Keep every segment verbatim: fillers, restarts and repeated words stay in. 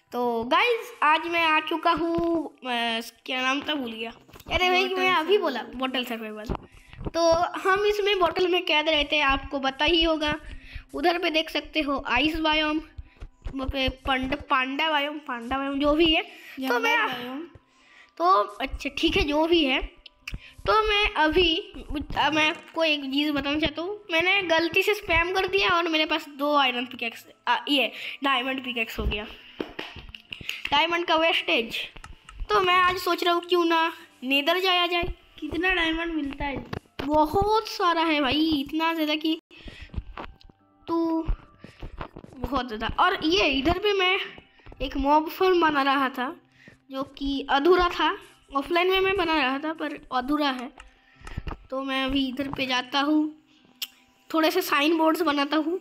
तो गाइज आज मैं आ चुका हूँ, क्या नाम था भूल गया। अरे भाई मैं अभी बोला बॉटल सर्वाइवल। तो हम इसमें बॉटल में कैद रहते हैं, आपको पता ही होगा। उधर पे देख सकते हो आइस बायोम, पे पांडा पांडा बायोम पांडा बायोम जो भी है। तो मैं तो अच्छा ठीक है जो भी है। तो मैं अभी मैं आपको एक चीज़ बताना चाहता हूँ। मैंने गलती से स्पैम कर दिया और मेरे पास दो आयरन पिकेक्स, ये डायमंड पिकेक्स हो गया, डायमंड का वेस्टेज। तो मैं आज सोच रहा हूँ क्यों ना नेदर जाया जाए। कितना डायमंड मिलता है? बहुत सारा है भाई, इतना ज़्यादा कि तू बहुत ज़्यादा। और ये इधर पे मैं एक मॉब फार्म बना रहा था जो कि अधूरा था। ऑफलाइन में मैं बना रहा था पर अधूरा है। तो मैं अभी इधर पे जाता हूँ, थोड़े से साइन बोर्ड्स बनाता हूँ।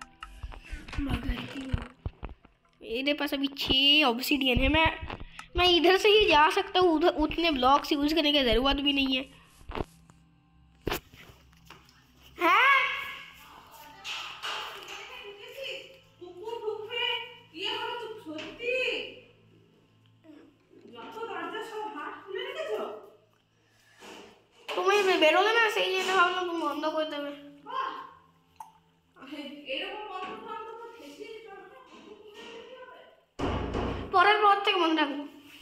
मेरे पास अभी छः ऑब्सिडियन है। मैं मैं इधर से ही जा सकता हूँ, उधर उतने ब्लॉक्स यूज करने की ज़रूरत भी नहीं है। তুমি বেরোলে না সেই জন্য ভাবলাম তুমি বন্ধ করে দেবে। পরের পর থেকে মনে রাখবো।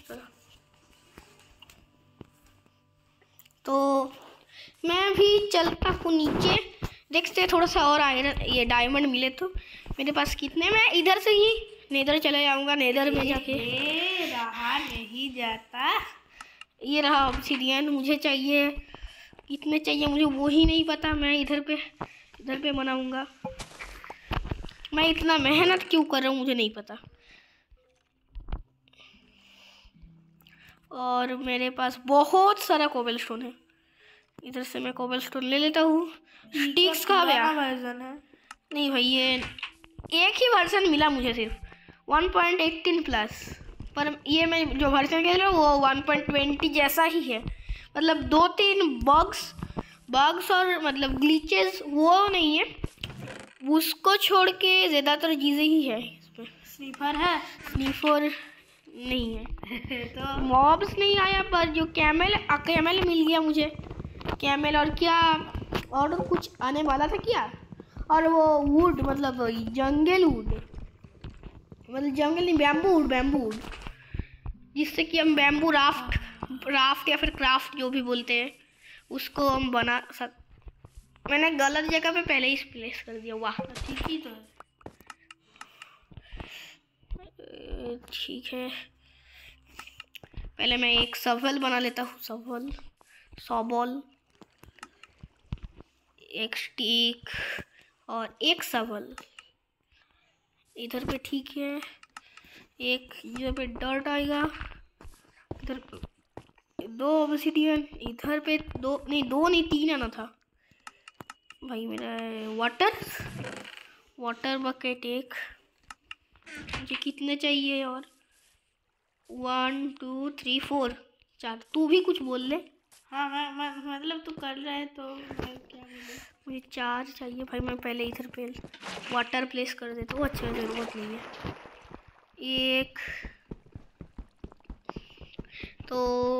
तो मैं भी चलता हूँ नीचे, देखते थोड़ा सा और आयरन ये डायमंड मिले तो। मेरे पास कितने, मैं इधर से ही नेदर चले जाऊँगा। नेदर में जाके रहा नहीं जाता। ये रहा ऑब्सिडियन, मुझे चाहिए कितने चाहिए मुझे वो ही नहीं पता। मैं इधर पे इधर पे बनाऊंगा। मैं इतना मेहनत क्यों कर रहा हूँ मुझे नहीं पता। और मेरे पास बहुत सारा कोबलस्टोन है, इधर से मैं कोबलस्टोन ले लेता हूँ। स्टिक्स का वर्जन है नहीं भाई, ये एक ही वर्जन मिला मुझे, सिर्फ वन पॉइंट एटीन प्लस। पर ये मैं जो वर्जन कह रहा हूँ वो वन पॉइंट ट्वेंटी जैसा ही है। मतलब दो तीन बग्स बग्स और मतलब ग्लिचेस वो नहीं है, उसको छोड़ के ज़्यादातर चीज़ें ही है इसमें। स्नीपर है? स्नीपर नहीं है। तो मॉब्स नहीं आया, पर जो कैमल कैमल मिल गया मुझे। कैमल और क्या और कुछ आने वाला था क्या। और वो वुड मतलब जंगल वुड, मतलब जंगल नहीं बैम्बू वुड, बैम्बू वुड जिससे कि हम बैम्बू राफ्ट राफ्ट या फिर क्राफ्ट जो भी बोलते हैं उसको हम बना सक। मैंने गलत जगह पे पहले ही प्लेस कर दिया। वाह ठीक ही तो ठीक है। पहले मैं एक सवल बना लेता हूँ। सवल सॉबल, एक स्टिक और एक सवल इधर पे। ठीक है, एक इधर पे डर्ट आएगा, इधर दो ऑब्सिडियन, इधर पे दो नहीं दो नहीं तीन आना था भाई मेरा। वाटर वाटर बकेट एक, मुझे कितने चाहिए और वन टू थ्री फोर चार। तू भी कुछ बोल ले। हाँ मैं, मैं मतलब तू कर रहा है तो मैं क्या बोलूँ। मुझे चार चाहिए भाई। मैं पहले इधर पे वाटर प्लेस कर देता हूँ। अच्छा ज़रूरत नहीं है। एक तो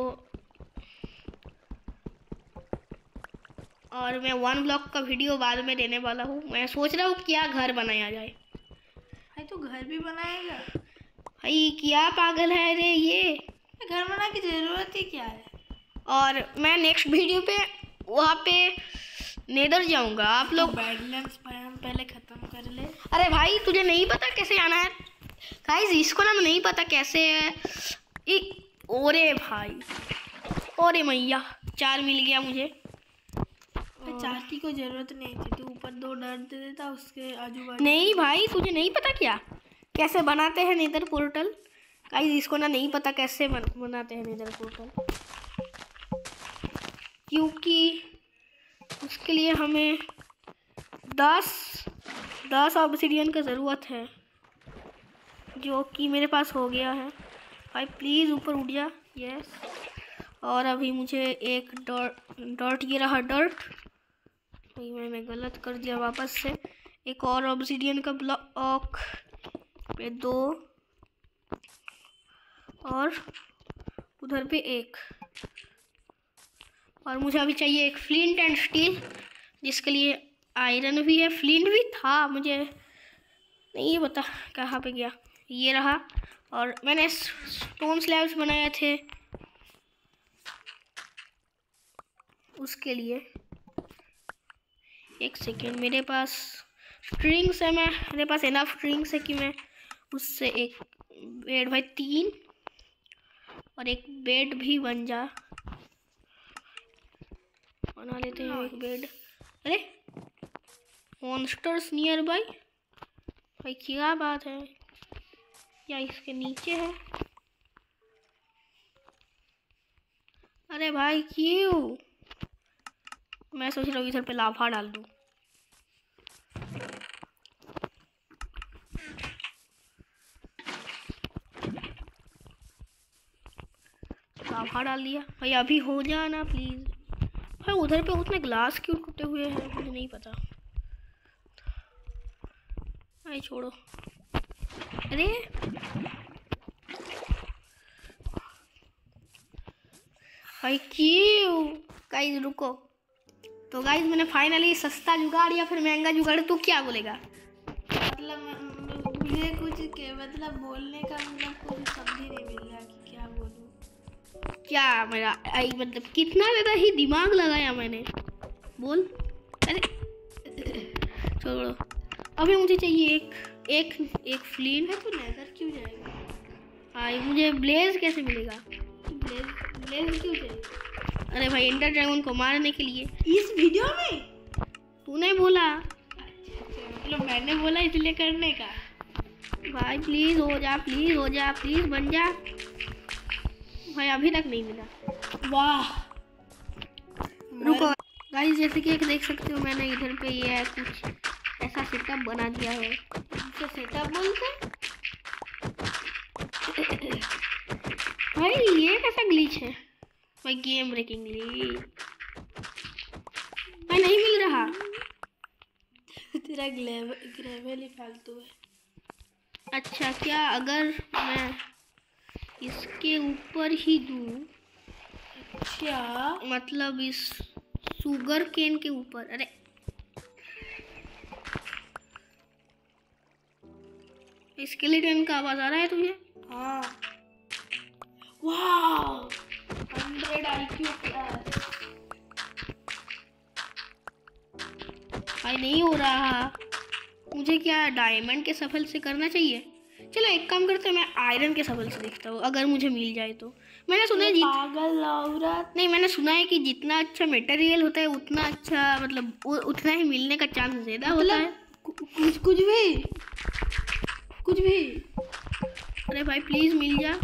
और मैं वन ब्लॉक का वीडियो बाद में देने वाला हूँ। मैं सोच रहा हूँ क्या घर बनाया जाए। भाई तू घर भी बनाएगा? भाई क्या पागल है रे, ये घर बनाने की ज़रूरत ही क्या है। और मैं नेक्स्ट वीडियो पे वहाँ पे नेदर जाऊँगा। आप लोग बैडलैंड्स पहले ख़त्म कर ले। अरे भाई तुझे नहीं पता कैसे आना है गाइस, इसको ना नहीं पता कैसे है। ओरे भाई, ओरे मैया, चार मिल गया मुझे। चार की कोई ज़रूरत नहीं थी, तू ऊपर दो डर दे देता उसके आजू बाजू। नहीं भाई तुझे नहीं पता क्या कैसे बनाते हैं नेदर पोर्टल। गाइस इसको ना नहीं पता कैसे बन, बनाते हैं नेदर पोर्टल, क्योंकि उसके लिए हमें दस दस ऑब्सिडियन का ज़रूरत है, जो कि मेरे पास हो गया है। भाई प्लीज़ ऊपर उठ जा। यस। और अभी मुझे एक डर्ट डर्ट ये रहा डर्ट भाई, मैंने गलत कर दिया वापस से। एक और ऑब्सिडियन का ब्लॉक पे दो और उधर पे एक, और मुझे अभी चाहिए एक फ्लिंट एंड स्टील, जिसके लिए आयरन भी है, फ्लिंट भी था, मुझे नहीं पता कहाँ पे गया। ये रहा, और मैंने स्टोन स्लैब्स बनाए थे उसके लिए। एक सेकेंड, मेरे पास स्ट्रिंग्स है, मैं मेरे पास इनफ स्ट्रिंग्स है कि मैं उससे एक बेड, भाई तीन, और एक बेड भी बन जा, बना लेते हैं एक बेड। अरे मॉन्स्टर्स नियर बाय, भाई क्या बात है, या इसके नीचे है? अरे भाई क्यों? मैं सोच रहा हूँ इधर पे लाफा डाल दूँ। लाफा डाल दिया भाई, अभी हो जाना प्लीज। भाई उधर पे उतने ग्लास क्यों टूटे हुए हैं, मुझे नहीं पता। भाई छोड़ो। अरे भाई क्यों? गाइस रुको। तो गाइस मैंने फाइनली सस्ता जुगाड़ या फिर महंगा जुगाड़, तू क्या बोलेगा? मतलब मुझे कुछ के मतलब बोलने का मतलब कुछ समझ ही नहीं मिल रहा कि क्या बोलूं। क्या मेरा आई मतलब कितना ज़्यादा ही दिमाग लगाया मैंने, बोल। अरे छोड़ो, अभी मुझे चाहिए एक एक एक फ्लिंट है। तो नेदर क्यों जाएगा? भाई मुझे ब्लेज कैसे मिलेगा? ब्लेज ब्लेज क्यों चाहिए? अरे भाई एंडर ड्रैगन को मारने के लिए। इस वीडियो में तूने बोला। मतलब मैंने बोला इसलिए करने का। भाई प्लीज हो जा, प्लीज हो जा, प्लीज बन जा। भाई अभी तक नहीं मिला। वाह रुको गाइस, जैसे कि देख सकते हो मैंने इधर पे ये कुछ ऐसा सेटअप बना दिया है। इसे सेटअप बोलते? भाई ये कैसा ग्लिच है? भाई गेम ब्रेकिंग ग्लिच। भाई नहीं मिल रहा। तेरा ग्रेवल ही फालतू है। अच्छा क्या अगर मैं इसके ऊपर ही दूं? अच्छा मतलब इस शुगर केन के ऊपर। अरे स्केलेटन का आवाज आ रहा है तुझे? हाँ। वाह हंड्रेड आईक्यू प्लस। भाई नहीं हो रहा। मुझे क्या डायमंड के सफल से करना चाहिए? चलो एक काम करते हैं, मैं आयरन के सफल से देखता हूँ, अगर मुझे मिल जाए तो। मैंने सुना है जित... पागल औरत। नहीं, मैंने सुना है कि जितना अच्छा मटेरियल होता है उतना अच्छा मतलब उतना ही मिलने का चांस ज़्यादा होता है। कुछ कुछ भी कुछ भी। अरे भाई प्लीज मिल जा।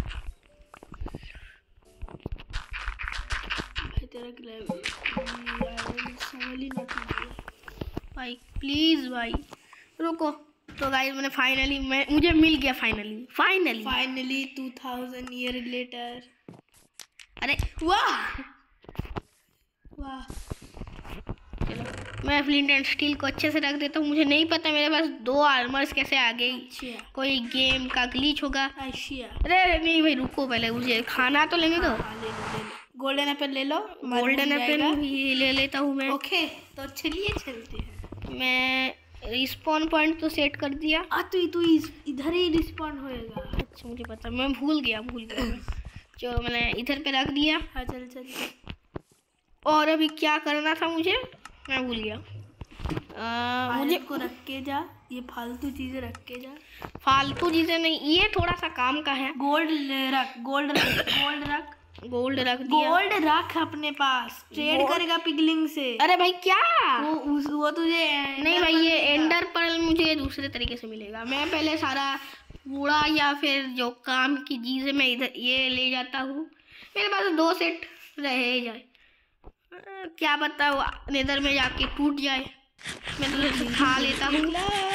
भाई तेरा ग्रेवल सवाल ही ना भाई प्लीज भाई रुको। तो गाइस मैंने फाइनली मैं मुझे मिल गया finally finally finally two thousand year later. अरे वाह वाह। चलो मैं फ्लिंट एंड स्टील को अच्छे से रख देता हूँ। मुझे नहीं पता मेरे पास दो आर्मर्स कैसे आ गई। अच्छा कोई गेम का ग्लिच होगा। अच्छा। अरे नहीं भाई रुको, पहले मुझे खाना तो लेने दो। गोल्डन एप्पल ले लो। गोल्डन एप्पल भी ले लेता हूँ मैं। ओके तो चलिए चलते हैं। मैं रिस्पॉन पॉइंट तो सेट कर दिया। आ तू तू इधर ही रिस्पॉन होएगा। अच्छा मुझे पता, मैं भूल गया भूल गया मैं। जो मैंने इधर पे रख दिया। हाँ चल चल। और अभी क्या करना था मुझे, मैं भूल गया। आ, मुझे को रख के जा, ये फालतू चीजें रख के जा। फालतू चीजें नहीं, ये थोड़ा सा काम का है। गोल्ड रख, गोल्ड रख, गोल्ड रख, गोल्ड रख दिया। गोल्ड रख अपने पास, ट्रेड करेगा पिगलिंग से। अरे भाई क्या वो उस, वो तुझे नहीं भाई, ये एंडर पर्ल मुझे दूसरे तरीके से मिलेगा। मैं पहले सारा कूड़ा या फिर जो काम की चीजें मैं इधर ये ले जाता हूँ। मेरे पास दो सेट रह जाए, क्या पता वो नेदर में जाके टूट जाए। मैं तो खा लेता हूँ।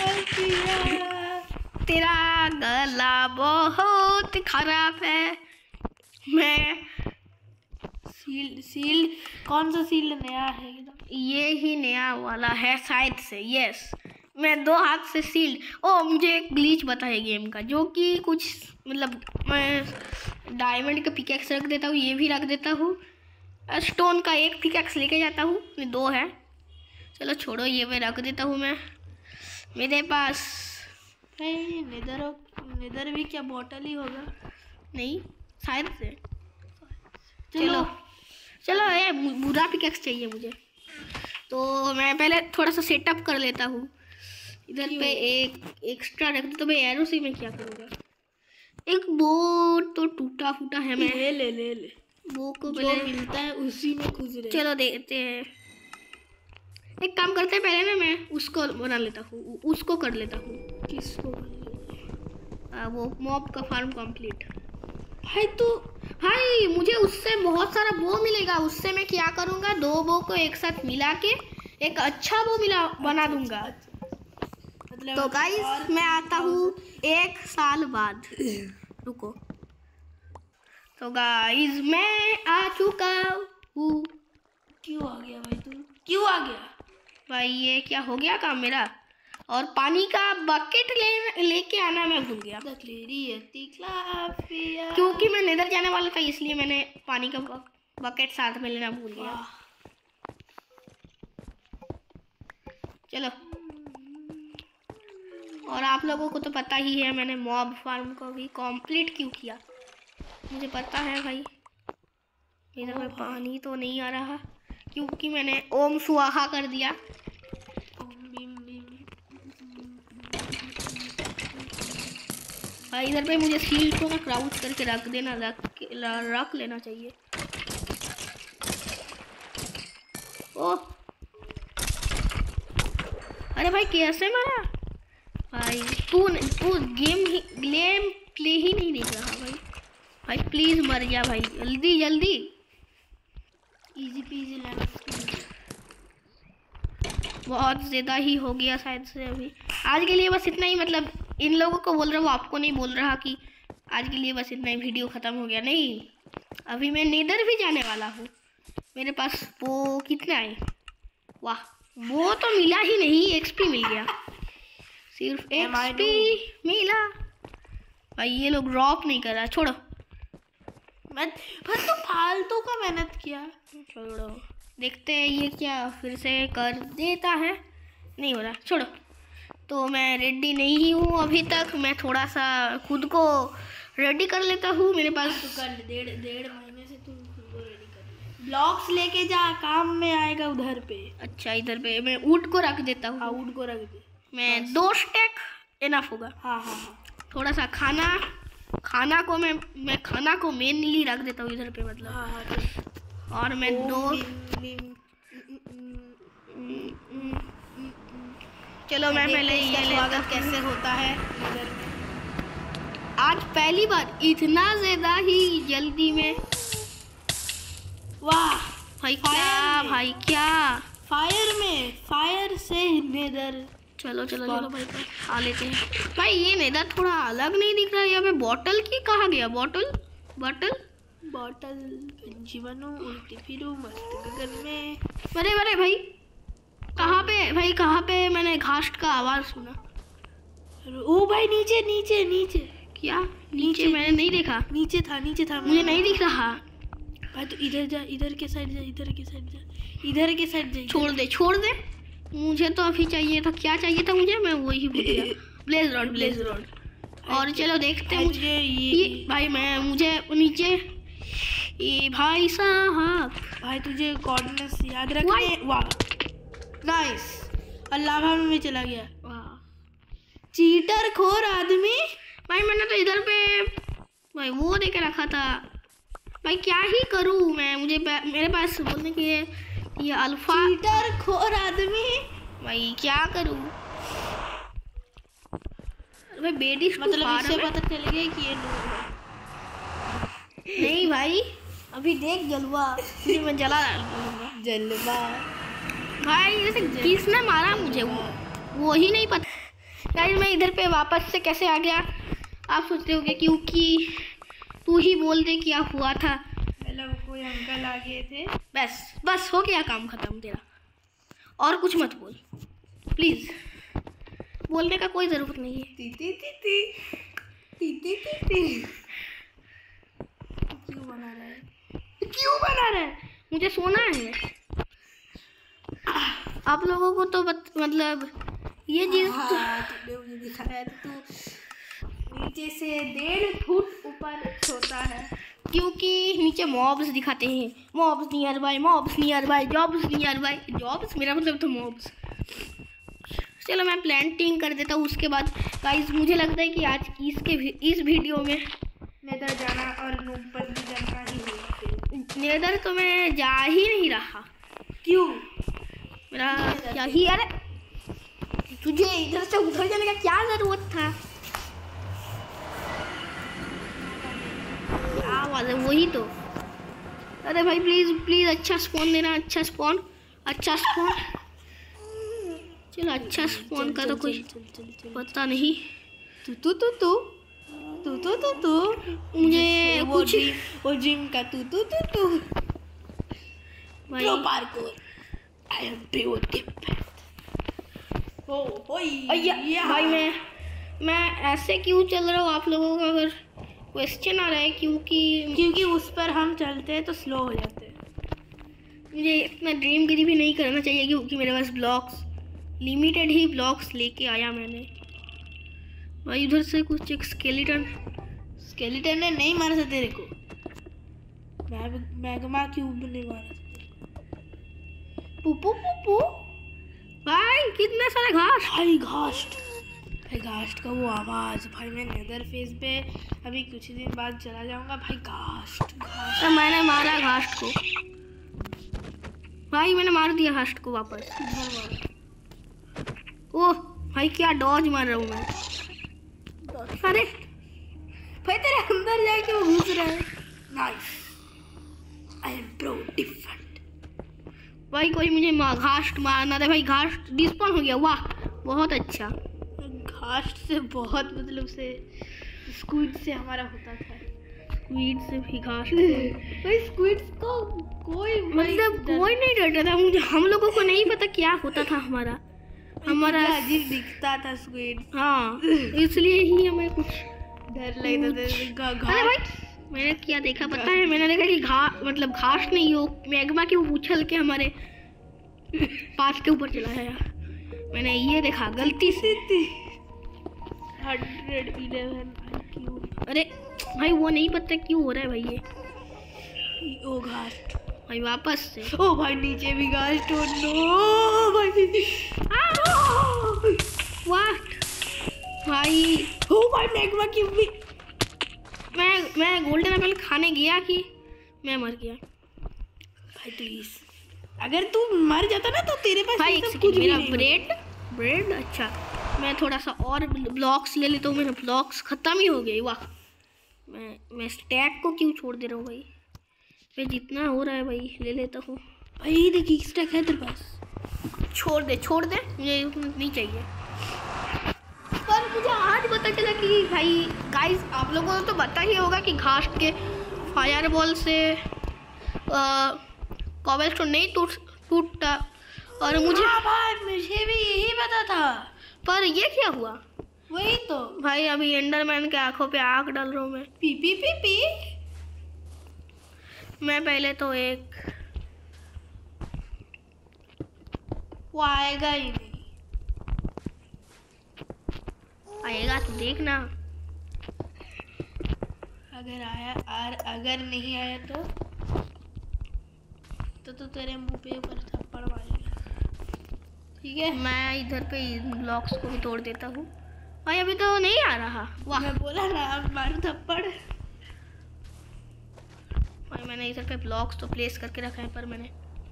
तेरा गला बहुत खराब है। मैं सील्ड सील्ड कौन सा सील्ड नया है? ये ही नया वाला है शायद से। यस मैं दो हाथ से सील्ड। ओ मुझे एक ग्लिच पता है गेम का, जो कि कुछ मतलब मैं डायमंड का पिकेक्स रख देता हूँ, ये भी रख देता हूँ, स्टोन का एक पिकेक्स लेके जाता हूँ, दो है। चलो छोड़ो, ये मैं रख देता हूँ मैं मेरे पास। नहीं निदर निदर भी क्या बॉटल ही होगा? नहीं शायद से। चलो चलो चलो ये बुरा पिकेक्स चाहिए मुझे, तो मैं पहले थोड़ा सा सेटअप कर लेता हूँ। इधर पे एक एक्स्ट्रा रख दो, तो मैं एरो से मैं क्या करूँगा? एक बो तो टूटा फूटा है, मैं ले ले ले ले वो को जो पहले मिलता है उसी में खुश रहे। चलो देखते हैं। एक काम करते हैं, पहले ना मैं उसको बना लेता हूँ, उसको कर लेता हूँ। किसको? आ, वो मॉब का फार्म कंप्लीट। भाई तो भाई मुझे उससे बहुत सारा बो मिलेगा, उससे मैं क्या करूँगा, दो बो को एक साथ मिला के एक अच्छा बो मिला बना दूंगा। मतलब तो गाइस मैं आता हूँ एक साल बाद, रुको। तो गाइस मैं आ चुका हूँ। क्यों आ गया भाई? तू क्यों आ गया भाई? ये क्या हो गया काम मेरा? और पानी का बकेट ले लेके आना मैं भूल गया, क्योंकि मैं नेदर जाने वाला था, इसलिए मैंने पानी का बकेट साथ में लेना भूल गया। चलो, और आप लोगों को तो पता ही है मैंने मॉब फार्म को भी कंप्लीट क्यों किया, मुझे पता है भाई। इधर में पानी तो नहीं आ रहा, क्योंकि मैंने ओम स्वाहा कर दिया। भाई इधर पे मुझे शील्ड को ना क्राउच करके रख देना, रख रख लेना चाहिए। ओह अरे भाई कैसे मारा भाई? तू तू गेम ही गेम प्ले ही नहीं देख रहा भाई। भाई प्लीज मर जा भाई, जल्दी जल्दी। Easy peasy lemon. बहुत ज़्यादा ही हो गया शायद से अभी। आज के लिए बस इतना ही, मतलब इन लोगों को बोल रहा हूँ, आपको नहीं बोल रहा कि आज के लिए बस इतना ही, वीडियो ख़त्म हो गया। नहीं, अभी मैं नेदर भी जाने वाला हूँ। मेरे पास वो कितना है? वाह, वो तो मिला ही नहीं, एक्सपी मिल गया, सिर्फ एक्सपी मिला भाई। ये लोग ड्रॉप नहीं कर रहा, छोड़ो। मैं बस तो फालतू का मेहनत किया, छोड़ो, देखते हैं ये क्या फिर से कर देता है। नहीं हो रहा, छोड़ो। तो मैं रेडी नहीं हूँ अभी तक, मैं थोड़ा सा खुद को रेडी कर लेता हूँ। मेरे पास तो कर डेढ़ डेढ़ महीने से तू खुद को रेडी कर ले। ब्लॉक्स लेके जा, काम में आएगा उधर पे। अच्छा, इधर पे मैं ऊँट को रख देता हूँ। हाँ ऊँट को रख दे, मैं दो स्टेक इनफ होगा। हाँ हाँ हाँ। थोड़ा सा खाना खाना को मैं मैं खाना को मेनली रख देता हूँ इधर पे, मतलब। हाँ हाँ। और मैं दो चलो मैं पहले ये स्वागत कैसे होता है इधर में। आज पहली बार इतना ज्यादा ही जल्दी में। वाह भाई क्या भाई क्या फायर में फायर से नेदर। चलो चलो चलो भाई आ लेते हैं। भाई ये नेदर थोड़ा अलग नहीं दिख रहा है, यहाँ पे बॉटल की कहाँ गया? बॉटल बॉटल बॉटल जीवनो उल्टी फिरू मस्त गगन में। अरे अरे भाई कहाँ पे? भाई कहाँ पे? मैंने घास का आवाज सुना। ओ भाई नीचे नीचे नीचे। क्या नीचे? नीचे मैंने नहीं देखा। नीचे था नीचे था, मुझे नहीं दिख रहा भाई। तो इधर जा, इधर के साइड जा, इधर के साइड जा, इधर के साइड जा। छोड़ दे छोड़ दे, मुझे तो अभी चाहिए था। क्या चाहिए था मुझे? मैं वही भूल गया। Blaze rod blaze rod. और चलो देखते हैं मुझे ये, ये भाई मैं मुझे नीचे ये भाई साहब। भाई तुझे कोऑर्डिनेट्स याद रखने। वाह नाइस, अल्लाह में चला गया। वाह चीटर खोर आदमी। भाई मैंने तो इधर पे भाई वो देके रखा था। भाई क्या ही करूँ मैं? मुझे मेरे पास बोलने की ये, ये अल्फा चीटर खोर आदमी। भाई क्या करूँ? भाई बेडी मतलब इससे पता चल गया कि ये नहीं भाई, अभी देख जलवा तुझे मैं जला जलवा। भाई जैसे किसने मारा मुझे, वो वो ही नहीं पता। गाइस मैं इधर पे वापस से कैसे आ गया आप सोचते होगे, क्योंकि तू ही बोल दे क्या हुआ था। मतलब कोई अंकल आ गए थे। बस बस हो गया काम खत्म तेरा, और कुछ मत बोल प्लीज। बोलने का कोई ज़रूरत नहीं है। ती ती ती ती ती ती ती ती। क्यों बना रहा है? क्यों बना रहा है? मुझे सोना है। आप लोगों को तो बत, मतलब ये चीज़ हाँ, तुमने मुझे दिखाया तो तू नीचे से डेढ़ फुट ऊपर सोता है, क्योंकि नीचे मॉब्स दिखाते हैं, mobs nearby, mobs nearby, jobs nearby. Jobs मेरा मतलब तो मॉब्स। चलो मैं प्लांटिंग कर देता हूँ, उसके बाद गाइस मुझे लगता है कि आज की इसके इस वीडियो में नेदर जाना और नूब पर भी जाना ही है। नेदर तो मैं जा ही नहीं रहा। क्यों? मेरा क्या ही, अरे तुझे इधर से उधर जाने का क्या जरूरत था? क्या आवाज़ है? वही तो। अरे भाई प्लीज प्लीज अच्छा स्पॉन देना, अच्छा स्पॉन, अच्छा स्पॉन। चलो अच्छा स्पॉन का तो कोई पता नहीं। तू तू तू तू तू तू तू तू मुझे वो कुछ जिम वो जिम का तू तू तू तू भाई pro parkour. I am beautiful. ओ ओय अय्या भाई मैं मैं ऐसे क्यों चल रहा हूँ? आप लोगों का अगर क्वेश्चन आ रहा है क्योंकि क्योंकि उस पर हम चलते हैं तो स्लो हो जाते हैं। मुझे इतना ड्रीम गिरी भी नहीं करना चाहिए क्योंकि मेरे पास ब्लॉक्स लिमिटेड ही ब्लॉक्स लेके आया मैंने। भाई उधर से कुछ एक स्केलेटन स्केलेटन ने नहीं मारा था तेरे को। मैग मैग्मा क्यूब ने मारा था। पुपू पुपू भाई कितने सारे घास। भाई घास्ट भाई घास्ट का वो आवाज़। भाई मैं नेदर फेज पे अभी कुछ दिन बाद चला जाऊंगा। भाई घास्ट घास्ट तो मैंने मारा घास्ट को। भाई मैंने मार दिया घास्ट को वापस। ओह भाई क्या डॉज मार रहा हूँ मैं। अरे भाई तेरे अंदर जाके वो घुस रहा है। Nice. I am pro different. भाई कोई मुझे घास्ट मारना था। भाई घास्ट डिस्पॉन हो गया। वाह बहुत अच्छा। घास्ट से बहुत मतलब से स्क्विड से हमारा होता था। स्क्विड से भी घास्ट भाई स्क्विड को कोई मतलब कोई नहीं डरता था। मुझे हम लोगों को नहीं पता क्या होता था हमारा हमारा अजीब दिखता था स्क्विड। हाँ इसलिए ही हमें कुछ डर लगता था। अरे भाई मैंने क्या देखा पता है? मैंने देखा कि घा मतलब घास नहीं हो मैग्मा के उछल के हमारे पास के ऊपर चला गया। मैंने ये देखा गलती से। Hundred eleven. अरे भाई वो नहीं पता क्यों हो रहा है भाई ये। ओ घास्ट भाई वापस से। ओ भाई नीचे भी घास्ट। ओ नो भाई। व्हाट भाई। ओ भाई मैग्मा क्यूब भी। मैं मैं गोल्डन एप्पल खाने गया कि मैं मर गया। भाई प्लीज अगर तू मर जाता ना तो तेरे पास भाई सब कुछ मेरा ब्रेड ब्रेड अच्छा मैं थोड़ा सा और ब्लॉक्स ले लेता हूँ। मेरे ब्लॉक्स ख़त्म ही हो गए। वाह मैं मैं स्टैक को क्यों छोड़ दे रहा हूँ भाई? मैं जितना हो रहा है भाई ले लेता हूँ। भाई देखिए स्टैक है तेरे पास। छोड़ दे छोड़ दे मुझे नहीं चाहिए। पर मुझे आज पता चला कि भाई गाइस आप लोगों को तो पता ही होगा कि घास के फायर बॉल से कॉबलस्टोन नहीं टूट टूटता। और मुझे हाँ भाई मुझे भी यही पता था। पर ये क्या हुआ? वही तो भाई अभी एंडरमैन के आंखों पे आग डाल रहा हूँ मैं। P P P P. मैं पहले तो एक वो आएगा ही नहीं। आएगा तो देखना। अगर आया और अगर नहीं आया तो तो तो तेरे मुंह पे ऊपर थप्पड़ मारेगा। ठीक है मैं इधर पे ब्लॉक्स को भी तोड़ देता हूँ। भाई अभी तो नहीं आ रहा। वाह मैं बोला ना अब मारू थप्पड़। भाई मैंने इधर पे ब्लॉक्स तो प्लेस करके रखा है पर मैंने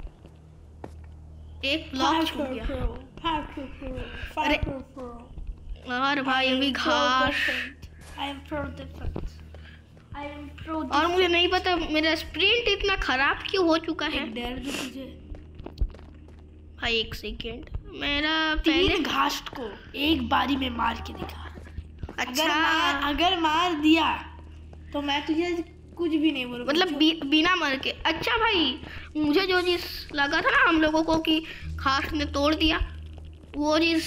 एक ब्लॉक छूट गया। अरे और भाई अभी घास। I am pro different. I am pro. और मुझे नहीं पता मेरा स्प्रिंट इतना खराब क्यों हो चुका है। डर दो तुझे भाई एक सेकेंड मेरा पहले पहले घास को एक बारी में मार के दिखा। अच्छा अगर मार अगर मार दिया तो मैं तुझे कुछ भी नहीं बोलूँगा। मतलब बी, बिना मर के। अच्छा भाई मुझे जो चीज़ लगा था ना हम लोगों को कि घास ने तोड़ दिया वो चीज़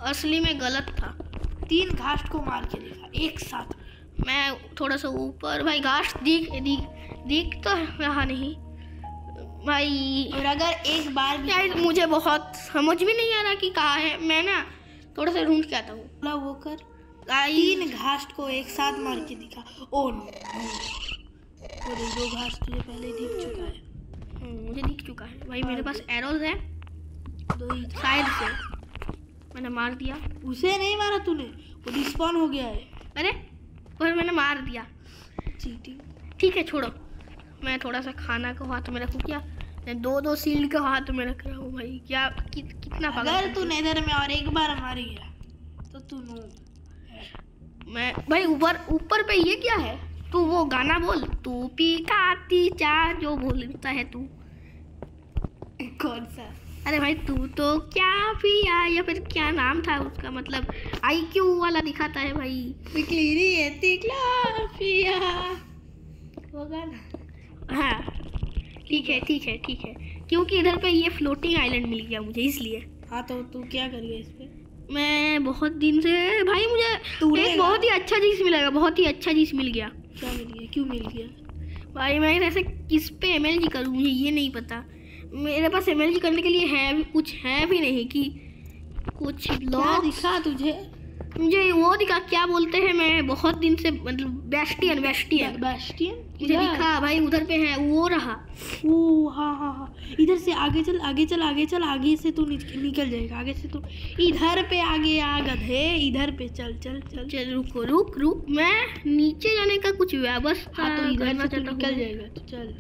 असली में गलत था। तीन घास्ट को मार के दिखा एक साथ। मैं थोड़ा सा ऊपर भाई, घास दिख दिख दिख तो रहा नहीं भाई। और अगर एक बार भी यार मुझे बहुत समझ भी नहीं आ रहा कि कहाँ है। मैं ना थोड़ा सा ढूंढ के आता हूँ। बोला वो कर, गाइस तीन घास्ट को एक साथ मार के दिखा। ओ नो, और ये दो घास्ट तुझे पहले दिख चुका है। हम्म, मुझे दिख चुका है भाई। मेरे पास एरोज है दो ही साइड से, मैंने मार दिया। उसे नहीं मारा तूने, वो डिस्पॉन हो गया है। अरे पर मैंने मार दिया। चीटिंग। ठीक है छोड़ो, मैं थोड़ा सा खाना को हाथ में रखूँ क्या? मैं दो दो सील्ड को हाथ में रख रहा हूँ भाई। क्या कि, कितना पागल अगर है। तू नेदर में और एक बार मार गया तो तू नो। मैं भाई ऊपर ऊपर पे ये क्या है? तू वो गाना बोल, तू पी खाती चाह जो बोलता है तू। कौन सा? अरे भाई तू तो क्या पिया, या फिर क्या नाम था उसका, मतलब आई क्यू वाला दिखाता है भाई। तिकली है तिकला पिया, वो गाना। हाँ ठीक है ठीक है ठीक है, क्योंकि इधर पे ये फ्लोटिंग आइलैंड मिल गया मुझे इसलिए। हाँ तो तू क्या करिए इस पे? मैं बहुत दिन से भाई, मुझे एक बहुत ही अच्छा चीज़ मिलेगा, बहुत ही अच्छा चीज़ मिल गया। क्या मिल गया? क्यों मिल गया भाई? मैं ऐसे किस पे एम एल जी करूँ मुझे ये नहीं पता। मेरे पास एम एल जी करने के लिए है भी कुछ, है भी नहीं कि कुछ क्या लोग दिखा तुझे? मुझे वो दिखा, क्या बोलते हैं, मैं बहुत दिन से मतलब बेस्टियन बेस्टियन बैस्टियन मुझे दिखा भाई, उधर पे है वो रहा। ओ हाँ हाँ हाँ, इधर से आगे चल आगे चल आगे चल, आगे से तू निक, निकल जाएगा। आगे से तू इधर पे आगे आ गधे, इधर पे चल चल चल चल रुको रुक रुक, मैं नीचे जाने का कुछ व्यवस्था हाँ तो इधर करना से तू चाहता निकल हूँ। जाएगा। तो चल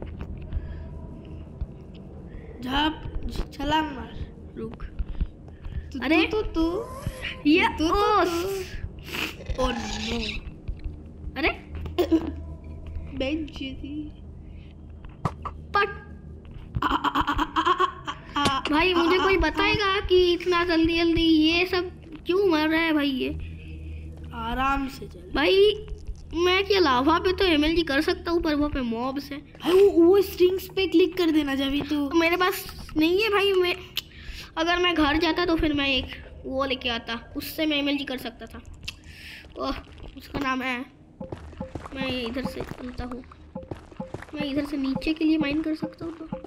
झाप छलांग मार। रुक, तू, अरे तू तू तू ये तू तू ओ तू। ओ नो, अरे बेंच थी। पट भाई, मुझे कोई बताएगा कि इतना जल्दी जल्दी ये सब क्यों मर रहा है भाई? ये आराम से चल भाई, मैं क्या लावा पे तो एम एल जी कर सकता हूँ, पर वहाँ पे मॉब्स है भाई। वो वो स्ट्रिंग्स पे क्लिक कर देना जब भी तू। मेरे पास नहीं है भाई। मैं अगर मैं घर जाता तो फिर मैं एक वो लेके आता, उससे मैं एम एल जी कर सकता था। ओह उसका नाम है, मैं इधर से चलता हूँ, मैं इधर से नीचे के लिए माइन कर सकता हूँ। तो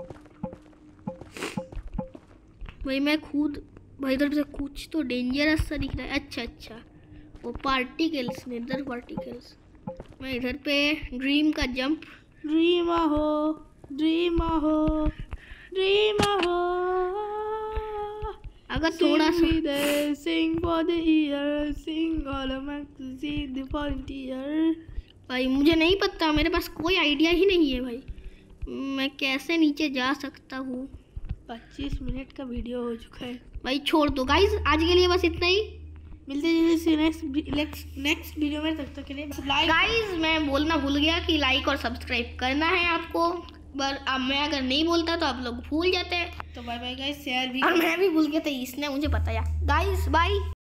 भाई मैं खुद भाई इधर से कुछ तो डेंजरस सा दिख रहा है। अच्छा अच्छा, वो पार्टिकल्स, नेदर पार्टिकल्स। मैं इधर पे ड्रीम का जंप, ड्रीम हो ड्रीम हो ड्रीम हो, अगर थोड़ा सा sing for the year, sing all among the frontier. भाई मुझे नहीं पता, मेरे पास कोई आइडिया ही नहीं है भाई, मैं कैसे नीचे जा सकता हूँ। पच्चीस मिनट का वीडियो हो चुका है भाई छोड़ दो गाइस, आज के लिए बस इतना ही। मिलते हैं नेक्स्ट नेक्स्ट नेक्स्ट वीडियो में, तब तक के लिए लाइक। गाइस मैं बोलना भूल गया कि लाइक और सब्सक्राइब करना है आपको, पर अब मैं अगर नहीं बोलता तो आप लोग भूल जाते हैं। तो बाय बाय गाइस, शेयर भी और मैं भी भूल गया था, इसने मुझे बताया। Guys bye.